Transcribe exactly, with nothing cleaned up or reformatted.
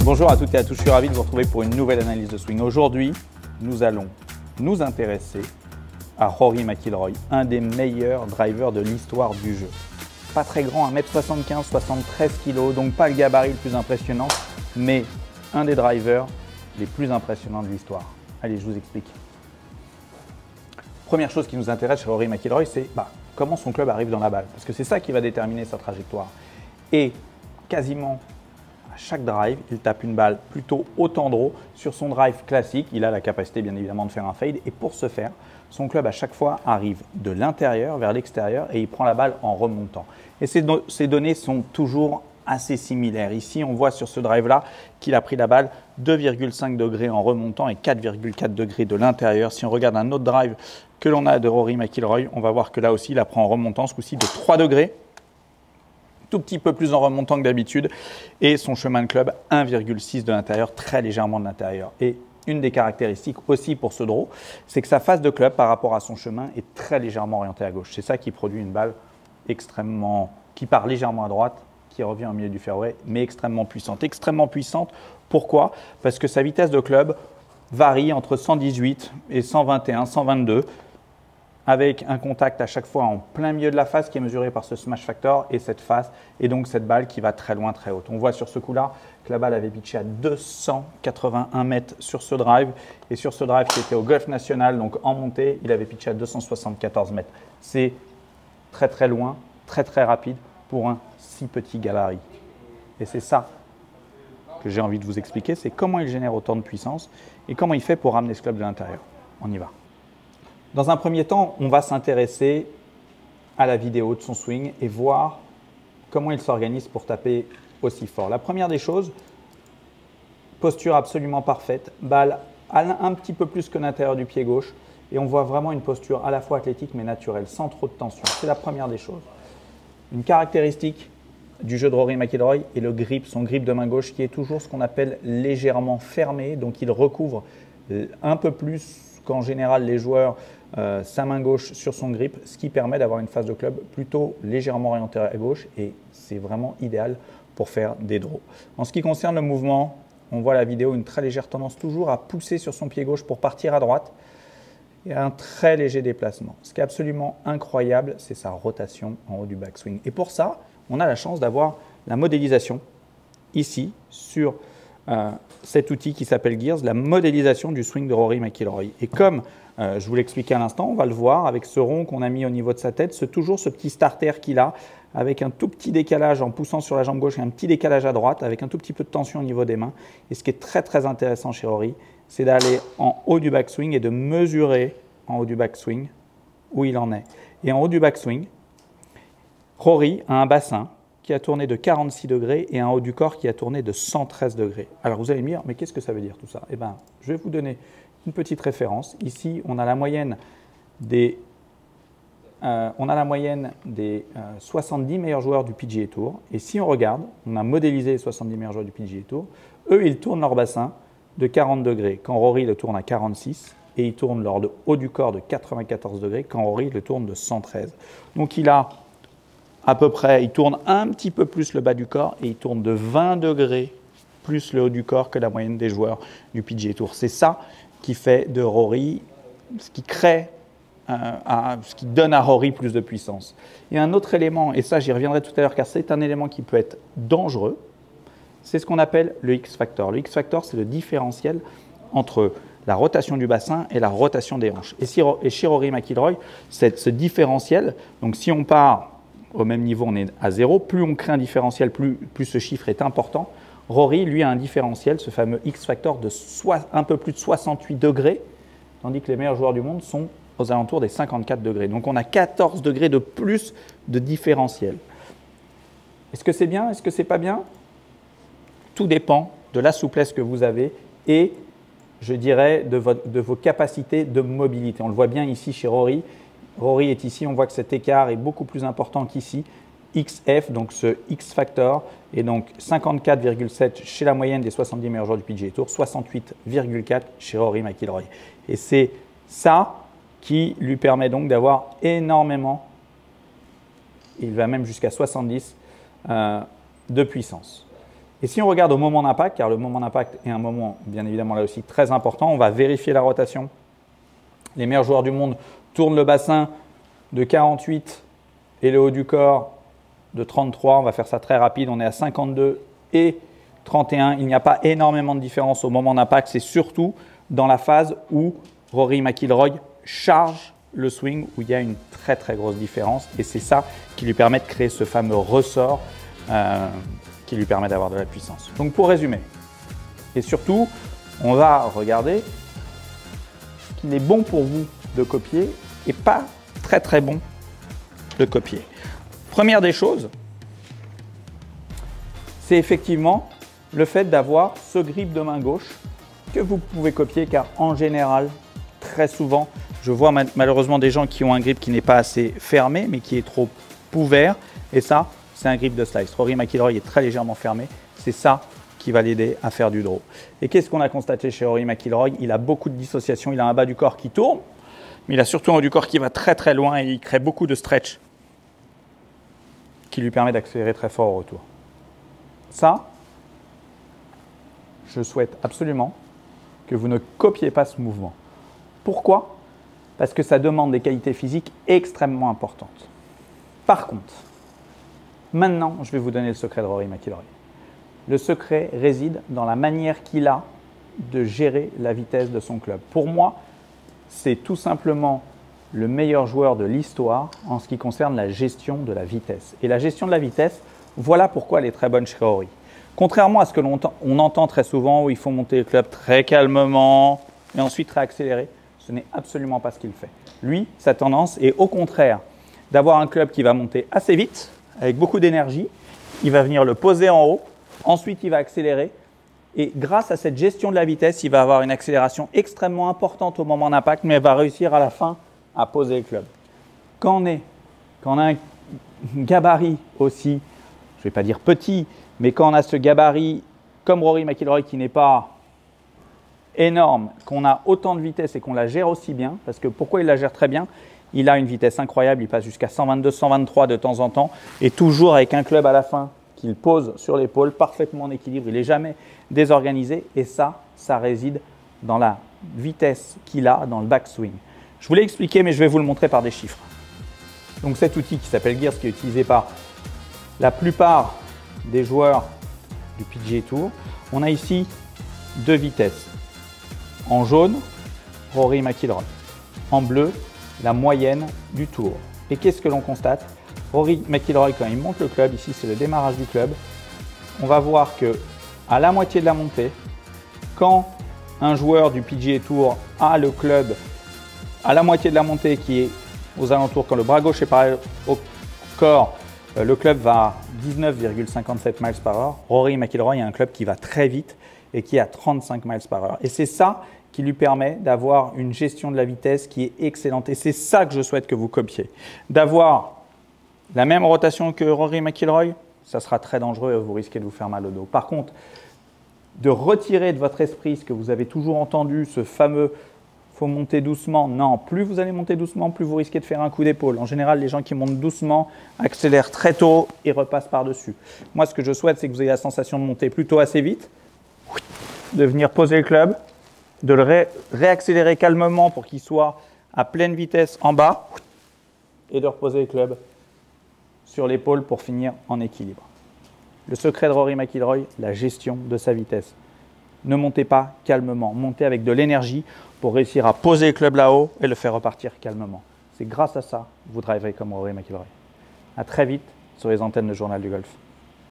Bonjour à toutes et à tous, je suis ravi de vous retrouver pour une nouvelle analyse de swing. Aujourd'hui, nous allons nous intéresser à Rory McIlroy, un des meilleurs drivers de l'histoire du jeu. Pas très grand, un mètre soixante-quinze, soixante-treize kilos, donc pas le gabarit le plus impressionnant, mais un des drivers les plus impressionnants de l'histoire. Allez, je vous explique. Première chose qui nous intéresse chez Rory McIlroy, c'est bah, comment son club arrive dans la balle, parce que c'est ça qui va déterminer sa trajectoire. Et quasiment à chaque drive, il tape une balle plutôt au tendreau. Sur son drive classique, il a la capacité bien évidemment de faire un fade, et pour ce faire, son club à chaque fois arrive de l'intérieur vers l'extérieur et il prend la balle en remontant. Et ces, do ces données sont toujours assez similaires. Ici, on voit sur ce drive-là qu'il a pris la balle deux virgule cinq degrés en remontant et quatre virgule quatre degrés de l'intérieur. Si on regarde un autre drive que l'on a de Rory McIlroy, on va voir que là aussi, il apprend en remontant, ce coup-ci de trois degrés, tout petit peu plus en remontant que d'habitude, et son chemin de club un virgule six de l'intérieur, très légèrement de l'intérieur. Et une des caractéristiques aussi pour ce draw, c'est que sa face de club par rapport à son chemin est très légèrement orientée à gauche. C'est ça qui produit une balle extrêmement, qui part légèrement à droite, qui revient au milieu du fairway, mais extrêmement puissante. Extrêmement puissante, pourquoi? Parce que sa vitesse de club varie entre cent dix-huit et cent vingt et un, cent vingt-deux, avec un contact à chaque fois en plein milieu de la face qui est mesuré par ce smash factor et cette face, et donc cette balle qui va très loin, très haute. On voit sur ce coup-là que la balle avait pitché à deux cent quatre-vingt-un mètres sur ce drive, et sur ce drive qui était au Golf National, donc en montée, il avait pitché à deux cent soixante-quatorze mètres. C'est très très loin, très très rapide pour un si petit gabarit. Et c'est ça que j'ai envie de vous expliquer, c'est comment il génère autant de puissance et comment il fait pour ramener ce club de l'intérieur. On y va. Dans un premier temps, on va s'intéresser à la vidéo de son swing et voir comment il s'organise pour taper aussi fort. La première des choses, posture absolument parfaite, balle un petit peu plus que l'intérieur du pied gauche, et on voit vraiment une posture à la fois athlétique mais naturelle, sans trop de tension. C'est la première des choses. Une caractéristique du jeu de Rory McIlroy est le grip, son grip de main gauche qui est toujours ce qu'on appelle légèrement fermé, donc il recouvre un peu plus qu'en général les joueurs euh, sa main gauche sur son grip, ce qui permet d'avoir une face de club plutôt légèrement orientée à gauche, et c'est vraiment idéal pour faire des draws. En ce qui concerne le mouvement, on voit la vidéo, une très légère tendance toujours à pousser sur son pied gauche pour partir à droite, et un très léger déplacement. Ce qui est absolument incroyable, c'est sa rotation en haut du backswing. Et pour ça, on a la chance d'avoir la modélisation ici sur euh, cet outil qui s'appelle Gears, la modélisation du swing de Rory McIlroy. Et comme euh, je vous l'expliquais à l'instant, on va le voir avec ce rond qu'on a mis au niveau de sa tête, c'est toujours ce petit starter qu'il a, avec un tout petit décalage en poussant sur la jambe gauche et un petit décalage à droite, avec un tout petit peu de tension au niveau des mains. Et ce qui est très très intéressant chez Rory, c'est d'aller en haut du backswing et de mesurer en haut du backswing où il en est. Et en haut du backswing, Rory a un bassin qui a tourné de quarante-six degrés et un haut du corps qui a tourné de cent treize degrés. Alors vous allez me dire, mais qu'est-ce que ça veut dire tout ça? Eh bien, je vais vous donner une petite référence. Ici, on a la moyenne des, euh, on a la moyenne des euh, soixante-dix meilleurs joueurs du P G A Tour. Et si on regarde, on a modélisé les soixante-dix meilleurs joueurs du P G A Tour. Eux, ils tournent leur bassin de quarante degrés quand Rory le tourne à quarante-six, et ils tournent leur de haut du corps de quatre-vingt-quatorze degrés quand Rory le tourne de cent treize. Donc il a à peu près, il tourne un petit peu plus le bas du corps et il tourne de vingt degrés plus le haut du corps que la moyenne des joueurs du P G A Tour. C'est ça qui fait de Rory, ce qui crée, euh, à, ce qui donne à Rory plus de puissance. Il y a un autre élément, et ça j'y reviendrai tout à l'heure car c'est un élément qui peut être dangereux, c'est ce qu'on appelle le X-Factor. Le X-Factor, c'est le différentiel entre la rotation du bassin et la rotation des hanches. Et, si, et chez Rory McIlroy, ce différentiel, donc si on part au même niveau, on est à zéro, plus on crée un différentiel, plus, plus ce chiffre est important. Rory, lui, a un différentiel, ce fameux X-Factor, de un peu plus de soixante-huit degrés, tandis que les meilleurs joueurs du monde sont aux alentours des cinquante-quatre degrés. Donc on a quatorze degrés de plus de différentiel. Est-ce que c'est bien? Est-ce que c'est pas bien? Tout dépend de la souplesse que vous avez et, je dirais, de, votre, de vos capacités de mobilité. On le voit bien ici chez Rory. Rory est ici, on voit que cet écart est beaucoup plus important qu'ici. X F, donc ce X-Factor, est donc cinquante-quatre virgule sept chez la moyenne des soixante-dix meilleurs joueurs du P G A Tour, soixante-huit virgule quatre chez Rory McIlroy. Et c'est ça qui lui permet donc d'avoir énormément, il va même jusqu'à soixante-dix, euh, de puissance. Et si on regarde au moment d'impact, car le moment d'impact est un moment bien évidemment là aussi très important, on va vérifier la rotation. Les meilleurs joueurs du monde tournent le bassin de quarante-huit et le haut du corps de trente-trois. On va faire ça très rapide, on est à cinquante-deux et trente et un. Il n'y a pas énormément de différence au moment d'impact, c'est surtout dans la phase où Rory McIlroy charge le swing, où il y a une très très grosse différence. Et c'est ça qui lui permet de créer ce fameux ressort euh, qui lui permet d'avoir de la puissance. Donc pour résumer, et surtout, on va regarder ce qu'il est bon pour vous de copier et pas très très bon de copier. Première des choses, c'est effectivement le fait d'avoir ce grip de main gauche que vous pouvez copier, car en général, très souvent, je vois malheureusement des gens qui ont un grip qui n'est pas assez fermé, mais qui est trop ouvert. Et ça, c'est un grip de slice. Rory McIlroy est très légèrement fermé. C'est ça qui va l'aider à faire du draw. Et qu'est-ce qu'on a constaté chez Rory McIlroy? Il a beaucoup de dissociation. Il a un bas du corps qui tourne, mais il a surtout un haut du corps qui va très très loin et il crée beaucoup de stretch qui lui permet d'accélérer très fort au retour. Ça, je souhaite absolument que vous ne copiez pas ce mouvement. Pourquoi? Parce que ça demande des qualités physiques extrêmement importantes. Par contre, maintenant, je vais vous donner le secret de Rory McIlroy. Le secret réside dans la manière qu'il a de gérer la vitesse de son club. Pour moi, c'est tout simplement le meilleur joueur de l'histoire en ce qui concerne la gestion de la vitesse. Et la gestion de la vitesse, voilà pourquoi elle est très bonne chez Rory. Contrairement à ce que l'on on entend très souvent, où il faut monter le club très calmement et ensuite réaccélérer, ce n'est absolument pas ce qu'il fait. Lui, sa tendance est au contraire d'avoir un club qui va monter assez vite, avec beaucoup d'énergie. Il va venir le poser en haut, ensuite il va accélérer. Et grâce à cette gestion de la vitesse, il va avoir une accélération extrêmement importante au moment d'impact, mais il va réussir à la fin à poser le club. Quand on, est, quand on a un gabarit aussi, je ne vais pas dire petit, mais quand on a ce gabarit comme Rory McIlroy qui n'est pas énorme, qu'on a autant de vitesse et qu'on la gère aussi bien, parce que pourquoi il la gère très bien? Il a une vitesse incroyable, il passe jusqu'à cent vingt-deux, cent vingt-trois de temps en temps, et toujours avec un club à la fin qu'il pose sur l'épaule, parfaitement en équilibre, il n'est jamais désorganisé, et ça, ça réside dans la vitesse qu'il a dans le backswing. Je vous l'ai expliqué, mais je vais vous le montrer par des chiffres. Donc cet outil qui s'appelle Gears, qui est utilisé par la plupart des joueurs du P G A Tour, on a ici deux vitesses. En jaune, Rory McIlroy. En bleu, la moyenne du tour. Et qu'est-ce que l'on constate? Rory McIlroy, quand il monte le club, ici c'est le démarrage du club, on va voir que à la moitié de la montée, quand un joueur du P G A Tour a le club à la moitié de la montée qui est aux alentours, quand le bras gauche est pareil au corps, le club va à dix-neuf virgule cinquante-sept miles par heure. Rory McIlroy a un club qui va très vite et qui est à trente-cinq miles par heure. Et c'est ça qui lui permet d'avoir une gestion de la vitesse qui est excellente. Et c'est ça que je souhaite que vous copiez. D'avoir la même rotation que Rory McIlroy, ça sera très dangereux et vous risquez de vous faire mal au dos. Par contre, de retirer de votre esprit ce que vous avez toujours entendu, ce fameux « faut monter doucement », non, plus vous allez monter doucement, plus vous risquez de faire un coup d'épaule. En général, les gens qui montent doucement accélèrent très tôt et repassent par-dessus. Moi, ce que je souhaite, c'est que vous ayez la sensation de monter plutôt assez vite, de venir poser le club, de le ré réaccélérer calmement pour qu'il soit à pleine vitesse en bas et de reposer le club sur l'épaule pour finir en équilibre. Le secret de Rory McIlroy, la gestion de sa vitesse. Ne montez pas calmement, montez avec de l'énergie pour réussir à poser le club là-haut et le faire repartir calmement. C'est grâce à ça que vous driverez comme Rory McIlroy. À très vite sur les antennes de Journal du Golf.